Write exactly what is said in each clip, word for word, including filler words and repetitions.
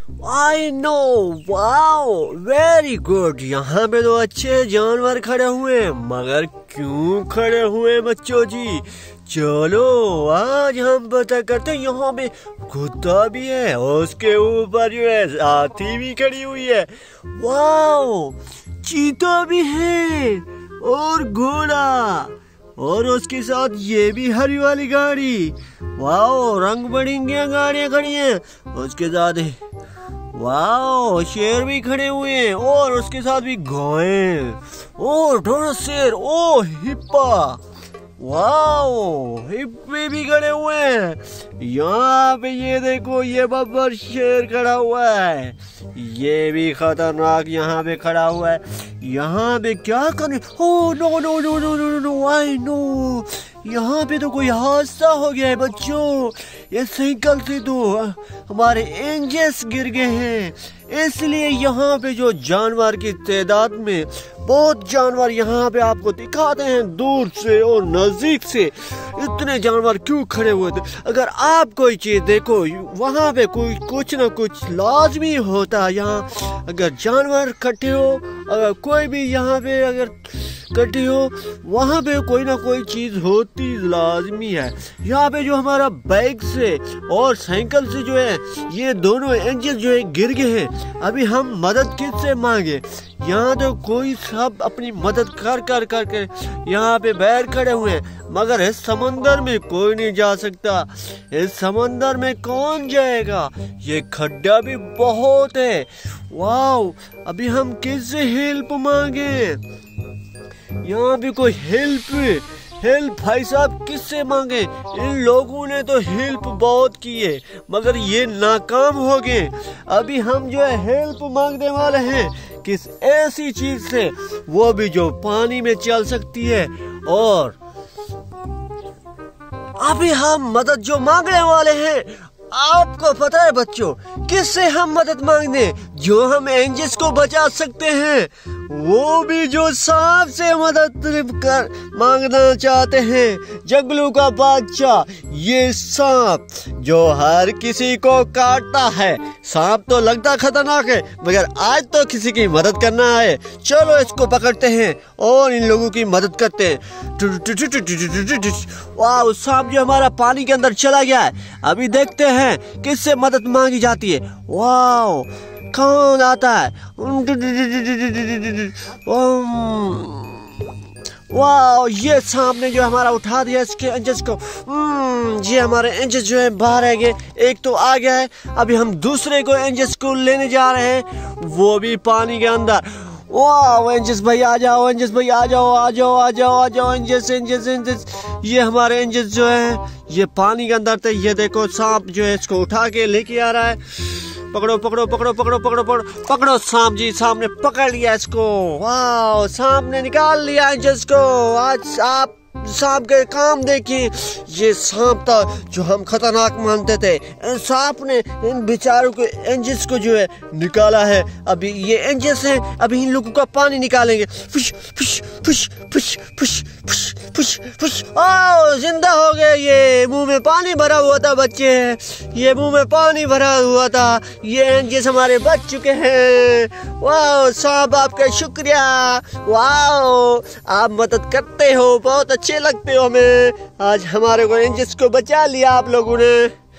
आई know, wow, very good. यहाँ पे तो अच्छे जानवर खड़े हुए हैं, मगर क्यों खड़े हुए हैं बच्चों जी? चलो आज हम पता करते हैं। यहाँ पे कुत्ता भी है और उसके ऊपर जो है हाथी भी खड़ी हुई है। वाओ, चीता भी है और घोड़ा, और उसके साथ ये भी हरी वाली गाड़ी। वाओ, रंग बिरंगी गाड़ियां खड़ी हैं। उसके साथ वाओ, शेर भी खड़े हुए हैं और उसके साथ भी गायें और थोड़ा शेर। ओ हिप्पा, वाओ, हिप्पे भी खड़े हुए हैं। यहाँ पे ये देखो, ये बब्बर शेर खड़ा हुआ है, ये भी खतरनाक यहाँ पे खड़ा हुआ है। यहाँ पे क्या करने? Oh no no no no no no, I know, यहाँ पे तो कोई हादसा हो गया है बच्चों। ये साइकिल से तो हमारे इंजन गिर गए हैं, इसलिए यहाँ पे जो जानवर की तादाद में बहुत जानवर यहाँ पे आपको दिखाते हैं दूर से और नजदीक से। इतने जानवर क्यों खड़े हुए थे? अगर आप कोई चीज देखो, वहाँ पे कोई कुछ ना कुछ लाजमी होता है। यहाँ अगर जानवर इकट्ठे हो, अगर कोई भी यहाँ पे अगर इकट्ठी हो, वहाँ पे कोई ना कोई चीज होती लाजमी है। यहाँ पे जो हमारा बाइक से और साइकिल से जो है ये दोनों इंजन जो है गिर गए हैं। अभी हम मदद किससे मांगे? यहाँ तो कोई सब अपनी मदद कर कर कर के यहाँ पे बैठ खड़े हुए हैं, मगर इस समंदर में कोई नहीं जा सकता। इस समंदर में कौन जाएगा? ये खड्डा भी बहुत है। वाओ, अभी हम किससे हेल्प मांगे? यहाँ भी कोई हेल्प हेल्प भाई साहब किससे मांगे? इन लोगों ने तो हेल्प बहुत की है, मगर ये नाकाम हो गए। अभी हम जो है हेल्प मांगने वाले हैं किस ऐसी चीज से, वो भी जो पानी में चल सकती है। और अभी हम मदद जो मांगने वाले हैं, आपको पता है बच्चों किससे हम मदद मांगने? जो हम एंजल्स को बचा सकते हैं, वो भी जो सांप से मदद कर मांगना चाहते हैं। जंगलों का बादशाह ये सांप जो हर किसी को काटता है। सांप तो लगता खतरनाक है, मगर आज तो किसी की मदद करना है। चलो इसको पकड़ते हैं और इन लोगों की मदद करते हैं। वाह, सांप जो हमारा पानी के अंदर चला गया है। अभी देखते हैं किससे मदद मांगी जाती है। वाह, कौन आता है? वाह, ये सांप ने जो हमारा उठा दिया इसके इंजन को। ये हमारे इंजन जो है बाहर है गए, एक तो आ गया है। अभी हम दूसरे को इंजन को लेने जा रहे हैं, वो भी पानी के अंदर। वाह, इंजन भाई आ जाओ, इंजन भाई आ जाओ, आ जाओ आ जाओ आ जाओ इंजन इंजन इंजन। ये हमारे इंजन जो है ये पानी के अंदर थे। ये देखो सांप जो है इसको उठा के लेके आ रहा है। पकड़ो पकड़ो पकड़ो पकड़ो पकड़ो पकड़ो पकड़ो सांप जी, सांप ने पकड़ लिया इसको। वाह, सांप ने निकाल लिया इंजन को। आज आप सांप के काम देखिए। ये सांप था जो हम खतरनाक मानते थे, इन सांप ने इन बेचारों के इंजन को जो है निकाला है। अभी ये इंजन है, अभी इन लोगों का पानी निकालेंगे। Fish fish fish fish fish fish fish fish. Oh, जिंदा हो गए। ये मुंह में पानी भरा हुआ था बच्चे, ये मुंह में पानी भरा हुआ था। ये इंजन हमारे बच चुके हैं। वाह सांप, आपका शुक्रिया। वाह, आप मदद करते हो, बहुत अच्छे लगते हो हमें। आज हमारे को इंजन को बचा लिया आप लोगों ने।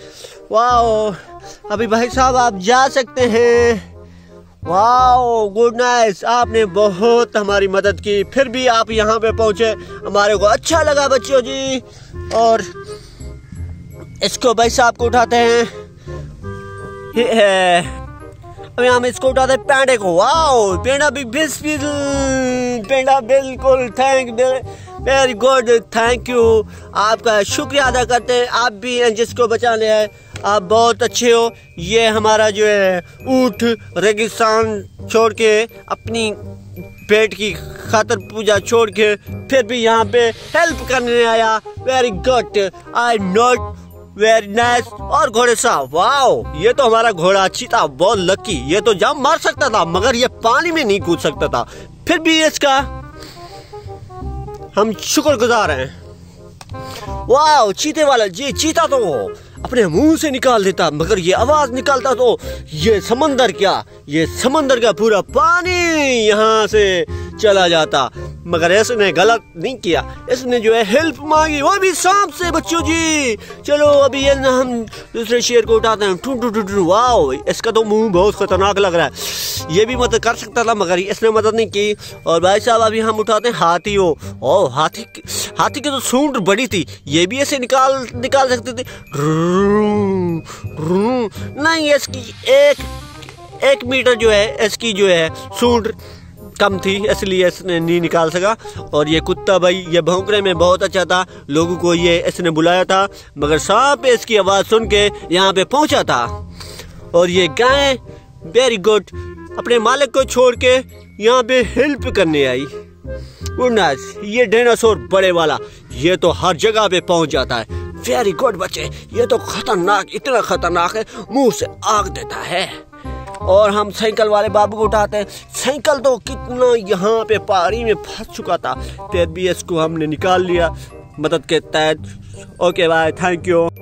वाह, अभी भाई साहब आप जा सकते हैं। वाह, गुड नाइट, आपने बहुत हमारी मदद की, फिर भी आप यहाँ पे पहुँचे, हमारे को अच्छा लगा बच्चों जी। और इसको भाई साहब को उठाते हैं, अभी हम इसको उठाते हैं पेंडे को। वाह, पेंडा भी पेंडा बिल्कुल thank very good, thank you. आपका शुक्रिया अदा करते हैं, आप भी इंजन को बचा ले आए, आप बहुत अच्छे हो। ये हमारा जो है ऊँट रेगिस्तान छोड़ के अपनी पेट की खातर पूजा छोड़ के फिर भी यहाँ पे हेल्प करने आया। Very good, I not very nice. और घोड़े साहब, वाओ, ये तो हमारा घोड़ा अच्छी था, बहुत लकी। ये तो जाम मार सकता था, मगर ये पानी में नहीं कूद सकता था, फिर भी इसका हम शुक्रगुजार हैं। वाओ, चीते वाला जी, चीता तो अपने मुंह से निकाल देता, मगर ये आवाज निकालता तो ये समंदर क्या, ये समंदर का पूरा पानी यहाँ से चला जाता। मगर इसने गलत नहीं किया, इसने जो है हेल्प मांगी, वो भी सांप से। बच्चों जी चलो अभी ये ना हम दूसरे शेर को उठाते हैं। Two two two two wow, इसका तो मुंह बहुत खतरनाक लग रहा है। ये भी मदद कर सकता था मगर इसने मदद नहीं की। और भाई साहब अभी हम उठाते हैं हाथी को। ओ हाथी हाथी की तो सूंड बड़ी थी, ये भी ऐसे निकाल निकाल सकते थे। नहीं, इसकी एक एक मीटर जो है इसकी जो है सूंड कम थी, इसलिए इसने नहीं निकाल सका। और ये कुत्ता भाई ये भौंकने में बहुत अच्छा था, लोगों को ये इसने बुलाया था, मगर सांप इसकी आवाज़ सुन के यहाँ पे पहुँचा था। और ये गाय वेरी गुड अपने मालिक को छोड़ के यहाँ पे हेल्प करने आई। नाइस। ये डायनासोर बड़े वाला ये तो हर जगह पे पहुँच जाता है। वेरी गुड बच्चे, ये तो खतरनाक, इतना खतरनाक है मुंह से आग देता है। और हम साइकिल वाले बाबू को उठाते हैं। साइकिल तो कितना यहाँ पे पहाड़ी में फंस चुका था, फिर भी इसको हमने निकाल लिया मदद के तहत। Okay bye, thank you.